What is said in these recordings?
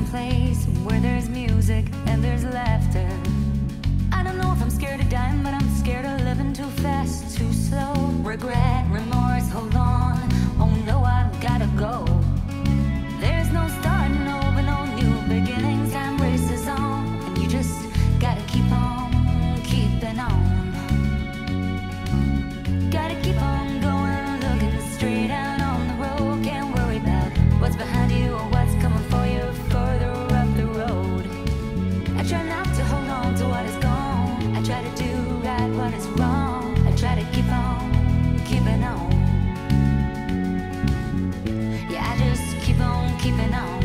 someplace where there's music and there's laughter. I don't know if I'm scared of dying, but I'm scared of living too fast, too slow. Regret, remorse, hold on. Oh no, I've gotta go. There's no starting over, no new beginnings. Time races on, and you just gotta keep on keeping on. Gotta keep on going, looking straight out on the road. Can't worry about what's behind you or what's coming for you further up the road. I try not to hold on to what is gone. I try to do right what is wrong. I try to keep on keeping on. Yeah, I just keep on keeping on.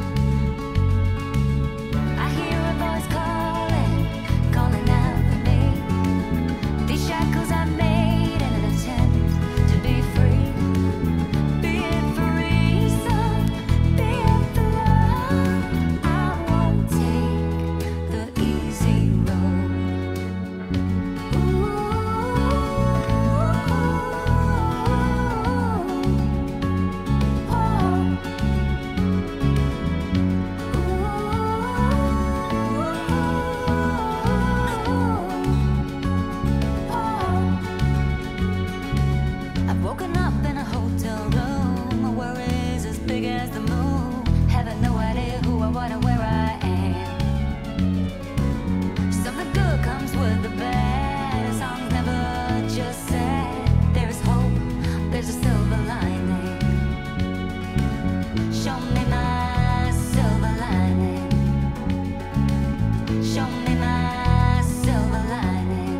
I hear a voice calling, calling out for me. These shackles I made in an attempt to be free. Be it for reason, be it for love. I won't take the easy road. Ooh, I've woken up in a hotel room. My worries as big as the moon. Having no idea who or what or where I am. Something good comes with the bad. A song's never just sad. There's hope, there's a silver lining. Show me my silver lining. Show me my silver lining.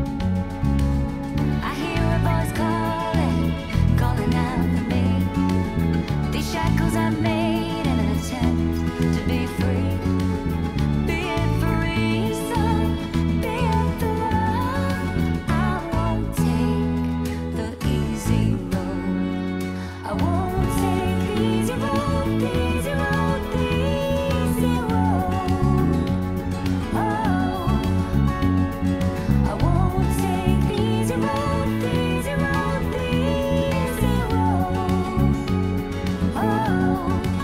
I hear a voice calling, calling out for me. These shackles I've made in an attempt to be free. Be it for reason, be it for love. I won't take the easy road. I won't take the easy road, the easy road, the easy road. Oh, I won't take the easy road, the easy road, the easy road. Oh.